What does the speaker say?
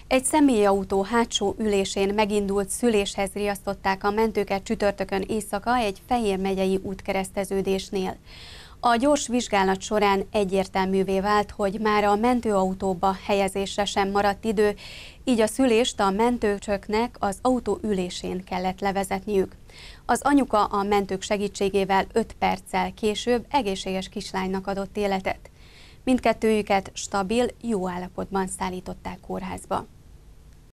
Egy személyautó hátsó ülésén megindult szüléshez riasztották a mentőket csütörtökön éjszaka egy Fejér megyei útkereszteződésnél. A gyors vizsgálat során egyértelművé vált, hogy már a mentőautóba helyezésre sem maradt idő, így a szülést a mentőcsöknek az autó ülésén kellett levezetniük. Az anyuka a mentők segítségével 5 perccel később egészséges kislánynak adott életet. Mindkettőjüket stabil, jó állapotban szállították kórházba.